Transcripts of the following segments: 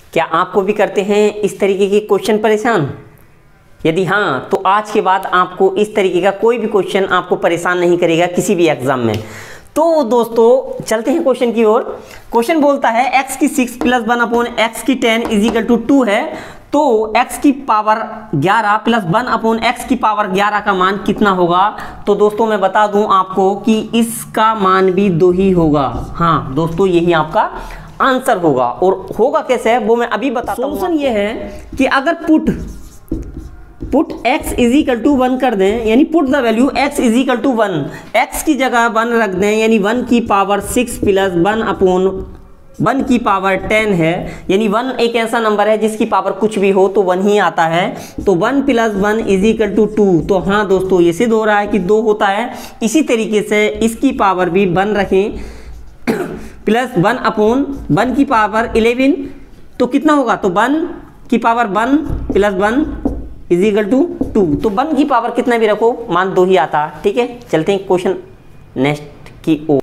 क्या आपको भी करते हैं इस तरीके के क्वेश्चन परेशान? यदि हाँ, तो आज के बाद आपको इस तरीके का कोई भी क्वेश्चन आपको परेशान नहीं करेगा किसी भी एग्जाम में। तो दोस्तों चलते हैं क्वेश्चन की ओर। क्वेश्चन बोलता है x की 6 प्लस 1 अपॉन x की 10 इज इक्वल टू 2 है, तो x की पावर 11 प्लस 1 अपॉन x की पावर 11 का मान कितना होगा? तो दोस्तों मैं बता दूं आपको कि इसका मान भी 2 ही होगा। हाँ दोस्तों, यही आपका आंसर होगा। और होगा कैसे है वो मैं अभी बताता हूं। सोल्यूशन ये है कि अगर put x is equal to 1 कर दें, यानी put the value x is equal to 1, x की जगह 1 रख दें, यानी 1 की पावर 6 प्लस 1 अपॉन 1 की पावर 10 है, यानी 1 एक ऐसा नंबर है जिसकी पावर कुछ भी हो तो 1 ही आता है। तो 1 प्लस 1 इज इक्वल टू 2। तो हाँ दोस्तों, ये सिद्ध हो रहा है कि 2 होता है। इसी तरीके से इसकी पावर भी 1 रखें प्लस 1 अपॉन 1 की पावर 11, तो कितना होगा? तो 1 की power 1 plus 1 is equal to 2। तो 1 की पावर कितना भी रखो मान 2 ही आता। ठीक है, चलते हैं क्वेश्चन नेक्स्ट की ओर।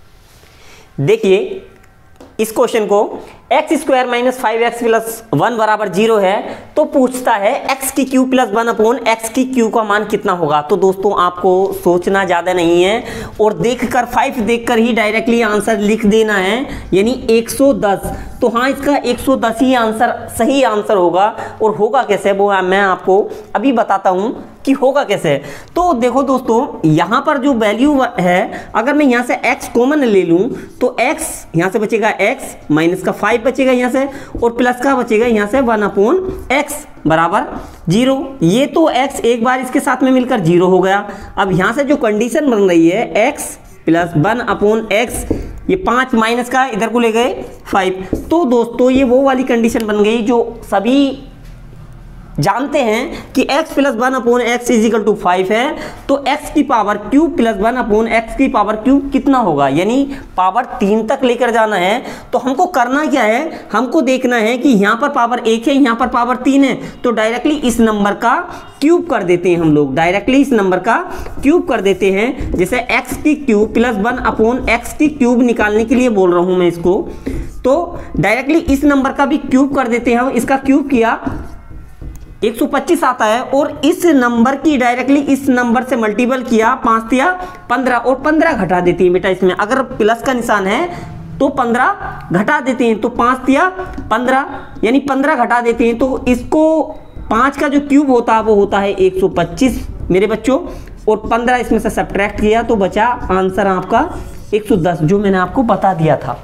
देखिए इस क्वेश्चन को x square minus 5x plus 1 बराबर 0 है, तो पूछता है x की क्यू प्लस 1 अपॉन एक्स की क्यू का मान कितना होगा। तो दोस्तों आपको सोचना ज़्यादा नहीं है और देखकर 5 देखकर ही डायरेक्टली आंसर लिख देना है, यानी 110। तो हाँ, इसका 110 ही आंसर सही आंसर होगा। और होगा कैसे वो मैं आपको अभी बताता हूँ कि होगा कैसे। तो देखो दोस्तों, यहाँ पर जो वैल्यू है, अगर मैं यहाँ से x कॉमन ले लूँ तो x यहाँ से बचेगा x, माइनस का 5 बचेगा यहाँ से, और प्लस का बचेगा यहाँ से 1 अपॉन x बराबर 0। ये तो x एक बार इसके साथ में मिलकर 0 हो गया। अब यहाँ से जो कंडीशन बन रही है x प्लस 1 अपॉन x, ये 5 माइनस का इधर को ले गए 5। तो दोस्तों ये वो वाली कंडीशन बन गई जो सभी जानते हैं कि x plus 1 upon x is equal to 5 है। तो x की power cube plus 1 upon x की पावर क्यूब कितना होगा, यानी पावर 3 तक लेकर जाना है। तो हमको करना क्या है, हमको देखना है कि यहाँ पर पावर 1 है, यहाँ पर पावर 3 है, तो डायरेक्टली इस नंबर का क्यूब कर देते हैं। हम लोग डायरेक्टली इस नंबर का क्यूब कर देते हैं। जैसे x की क्यूब प्लस 1 अपॉन एक्स की क्यूब निकालने के लिए बोल रहा हूँ मैं इसको, तो डायरेक्टली इस नंबर का भी क्यूब कर देते हैं। इसका क्यूब किया 125 आता है, और इस नंबर की डायरेक्टली इस नंबर से मल्टीपल किया, 5 या 15, और 15 घटा देती है बेटा। इसमें अगर प्लस का निशान है तो 15 घटा देते हैं, तो 5 या 15 यानी 15 घटा देते हैं। तो इसको 5 का जो क्यूब होता है वो होता है 125 मेरे बच्चों, और 15 इसमें से सब्ट्रैक्ट किया तो बचा आंसर आपका 110, जो मैंने आपको बता दिया था।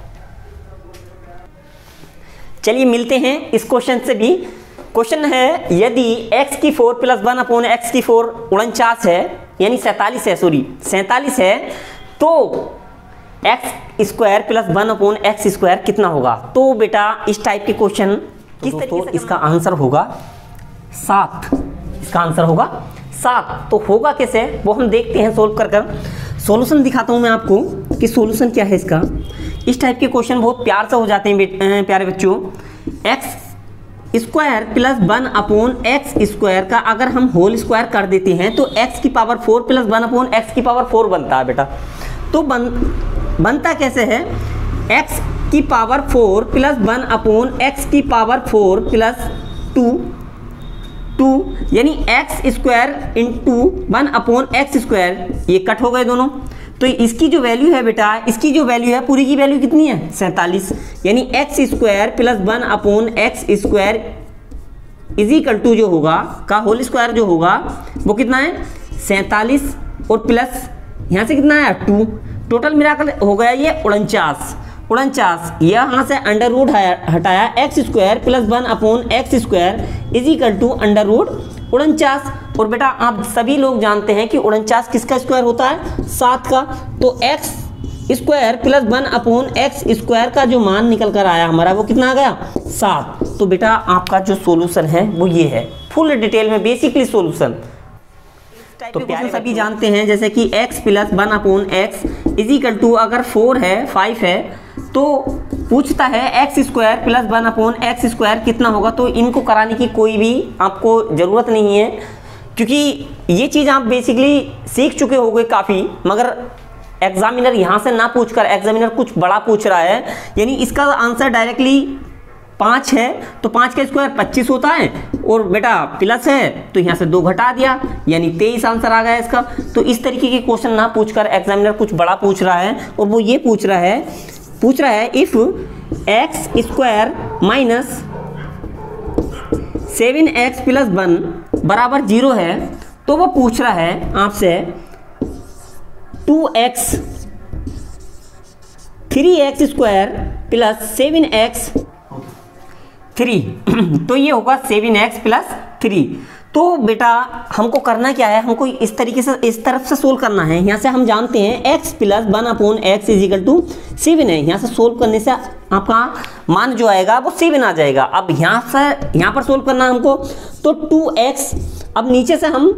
चलिए मिलते हैं इस क्वेश्चन से भी। क्वेश्चन है, यदि x की 4 प्लस 1 अपॉन एक्स की 4 49 है, यानी 47 है, सॉरी 47 है, तो x square plus 1 upon x square कितना होगा? तो बेटा इस टाइप के क्वेश्चन किस तरीके से इसका आंसर होगा 7। इसका आंसर होगा 7। तो होगा कैसे वो हम देखते हैं सोल्व कर कर। सॉल्यूशन दिखाता हूं मैं आपको कि सॉल्यूशन क्या है इसका। इस टाइप के क्वेश्चन बहुत प्यार से हो जाते हैं प्यारे बच्चों। x square plus 1 upon x square का अगर हम होल स्क्वायर कर देते हैं तो x की पावर 4 प्लस 1 अपॉन एक्स की पावर 4 बनता है बेटा। तो बनता कैसे है, x की पावर 4 प्लस 1 अपॉन एक्स की पावर 4 प्लस 2 यानी x square into 1 upon x square, ये कट हो गए दोनों। तो इसकी जो वैल्यू है बेटा, इसकी जो वैल्यू है पूरी की वैल्यू कितनी है 47, यानी x square plus 1 upon x square is equal to जो होगा का होल स्क्वायर जो होगा वो कितना है 47, और प्लस यहाँ से कितना है 2, टोटल मिलाकर हो गया ये 49। यहाँ से अंडर रूट हटाया, x square plus 1 upon x square is equal to under root 49। और बेटा आप सभी लोग जानते हैं कि 49 किसका स्क्वायर होता है 7 का। तो x square plus 1 upon x square का जो मान निकल कर आया हमारा वो कितना आ गया 7। तो बेटा आपका जो सॉल्यूशन है वो ये है, फुल डिटेल में बेसिकली सॉल्यूशन। तो प्यारे सभी जानते हैं जैसे कि x plus 1 upon x is equal to अगर 4 है 5 है तो पूछता है x square plus 1 upon x square कितना होगा। तो इनको कराने की कोई भी आपको ज़रूरत नहीं है, क्योंकि ये चीज़ आप बेसिकली सीख चुके होंगे काफ़ी, मगर एग्जामिनर यहाँ से ना पूछकर एग्जामिनर कुछ बड़ा पूछ रहा है, यानी इसका आंसर डायरेक्टली 5 है तो 5 का स्क्वायर 25 होता है, और बेटा प्लस है तो यहाँ से 2 घटा दिया, यानी 23 आंसर आ गया इसका। तो इस तरीके के क्वेश्चन ना पूछकर एग्जामिनर कुछ बड़ा पूछ रहा है, और वो ये पूछ रहा है if x square minus 7x plus 1 बराबर 0 है, तो वो पूछ रहा है आपसे 2x 3x square plus 7x 3 तो ये होगा 7x प्लस 3। तो बेटा हमको करना क्या है, हमको इस तरीके से इस तरफ से सोल्व करना है। यहाँ से हम जानते हैं x plus 1/x is equal to 7 है। यहाँ से सोल्व करने से आपका मान जो आएगा वो 7 आ जाएगा। अब यहाँ पर सोल्व करना हमको, तो 2x, अब नीचे से हम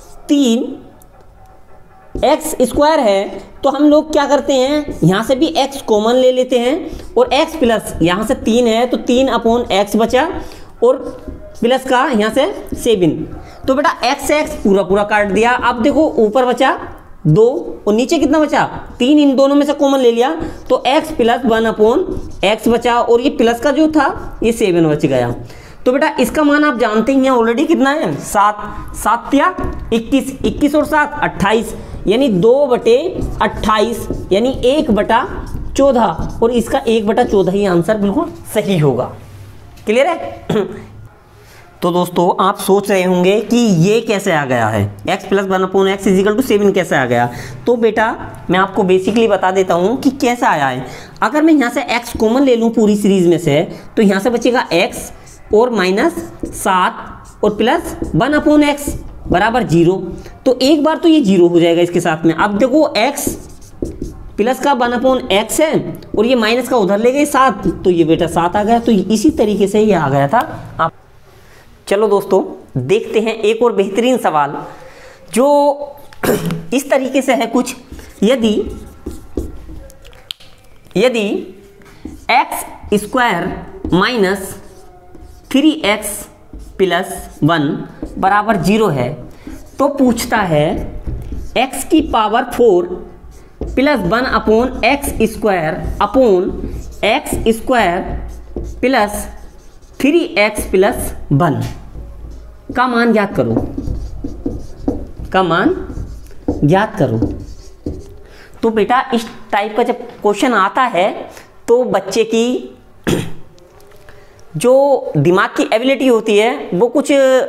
3x स्क्वायर है तो हम लोग क्या करते हैं, यहाँ से भी x कॉमन ले लेते हैं, और x प्लस यहाँ से 3 है तो 3/x बचा, और प्लस का यहाँ से 7। तो बेटा x से x पूरा काट दिया। अब देखो ऊपर बचा 2 और नीचे कितना बचा 3, इन दोनों में से कॉमन ले लिया तो x प्लस 1/x बचा, और ये प्लस का जो था ये 7 बच गया। तो बेटा इसका मान आप जानते ही हैं ऑलरेडी कितना है, 7 या 21 और 7 28, यानी 2/28 यानी 1/14, और इसका 1/14 ही आंसर बिल्कुल सही होगा। क्लियर है? तो दोस्तों आप सोच रहे होंगे कि ये कैसे आ गया है, x plus 1/x is equal to 7 कैसे आ गया। तो बेटा मैं आपको बेसिकली बता देता हूँ कि कैसा आया है। अगर मैं यहाँ से x कॉमन ले लूँ पूरी सीरीज में से, तो यहाँ से बचेगा x और -7 और प्लस 1/x बराबर 0। तो एक बार तो ये 0 हो जाएगा इसके साथ में। अब देखो x प्लस का 1/x है और ये माइनस का उधर ले गए 7, तो ये बेटा 7 आ गया। तो इसी तरीके से ये आ गया था आप। चलो दोस्तों देखते हैं एक और बेहतरीन सवाल जो इस तरीके से है कुछ। यदि x square minus 3x plus 1 बराबर 0 है, तो पूछता है x की power 4 plus 1/x square upon x square plus 3x plus 1 का मान ज्ञात करो। तो बेटा इस टाइप का जब क्वेश्चन आता है तो बच्चे की जो दिमाग की एबिलिटी होती है वो कुछ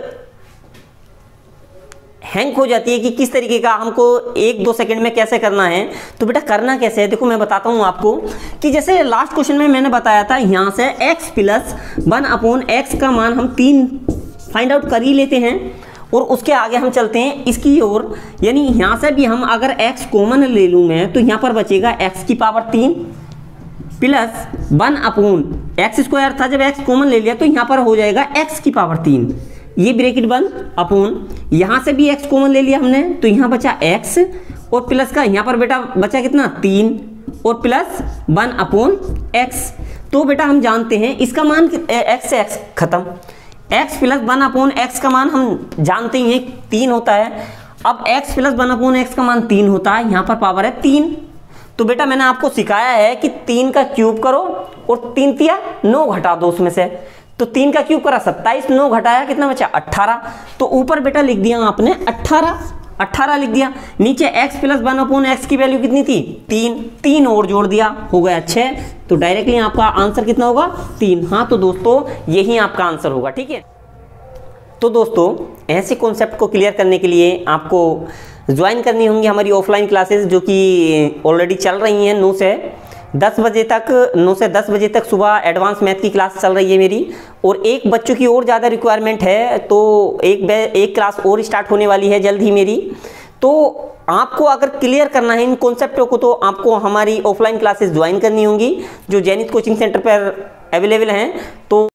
हैंग हो जाती है कि किस तरीके का हमको 1-2 सेकंड में कैसे करना है। तो बेटा करना कैसे है, देखो मैं बताता हूँ आपको कि जैसे लास्ट क्वेश्चन में मैंने बताया था, यहाँ से x प्लस 1/x का मान हम 3 फाइंड आउट कर ही लेते हैं, और उसके आगे हम चलते हैं इसकी ओर। यानी यहाँ से भी हम अगर x कॉमन ले लूँ मैं, तो यहाँ पर बचेगा x की पावर 3 प्लस 1/x स्क्वायर था, जब x कॉमन ले लिया तो यहाँ पर हो जाएगा x की पावर 3, ये ब्रैकेट बंद अपॉन, यहाँ से भी x कॉमन ले लिया हमने तो यहाँ बचा x, और प्लस का यहाँ पर बेटा बचा कितना 3 और प्लस 1/x। तो बेटा हम जानते हैं इसका मान x से x खत्म, x प्लस 1/x का मान हम जानते ही हैं 3 होता है। अब x प्लस 1/x का मान 3 होता है, यहाँ पर पावर है 3। तो बेटा मैंने आपको सिखाया है कि 3 का क्यूब करो और 3 तिया 9 घटा दो उसमें से, तो 3 का क्यूब करा 27, 9 घटाया कितना बचा 18। तो ऊपर बेटा लिख दिया आपने 18 लिख दिया। नीचे x प्लस 1/x की वैल्यू कितनी थी 3 और जोड़ दिया, हो गया 6। तो डायरेक्टली आपका आंसर कितना होगा 3। हाँ तो दोस्तों यही आपका आंसर होगा, ठीक है। तो दोस्तों ऐसे कॉन्सेप्ट को क्लियर करने के लिए आपको ज्वाइन करनी होंगी हमारी ऑफलाइन क्लासेस, जो कि ऑलरेडी चल रही हैं 9 से 10 बजे तक सुबह एडवांस मैथ की क्लास चल रही है मेरी। और एक बच्चों की और ज़्यादा रिक्वायरमेंट है, तो एक क्लास और स्टार्ट होने वाली है जल्द ही मेरी। तो आपको अगर क्लियर करना है इन कॉन्सेप्टों को, तो आपको हमारी ऑफलाइन क्लासेस ज्वाइन करनी होंगी जो जैनित कोचिंग सेंटर पर अवेलेबल हैं। तो